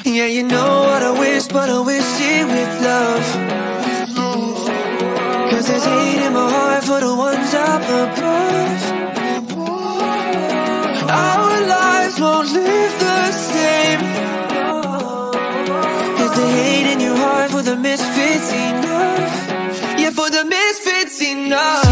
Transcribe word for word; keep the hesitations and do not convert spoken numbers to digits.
Yeah, you know what I wish, but I wish it with love. Cause there's hate in my heart for the ones up above. Our lives won't live the same. Is the hate in your heart for the misfits enough? Yeah, for the misfits enough.